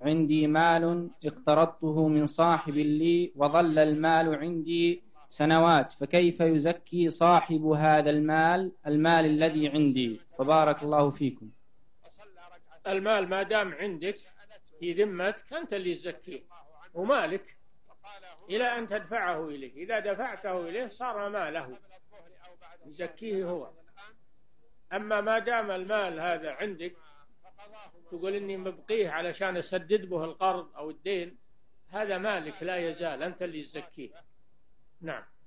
عندي مال اقترضته من صاحب لي وظل المال عندي سنوات، فكيف يزكي صاحب هذا المال الذي عندي؟ وبارك الله فيكم. المال ما دام عندك في ذمتك أنت اللي تزكيه ومالك إلى أن تدفعه إليه. إذا دفعته إليه صار ماله يزكيه هو. أما ما دام المال هذا عندك تقول إني مبقيه علشان أسدد به القرض أو الدين، هذا مالك لا يزال، أنت اللي تزكيه. نعم.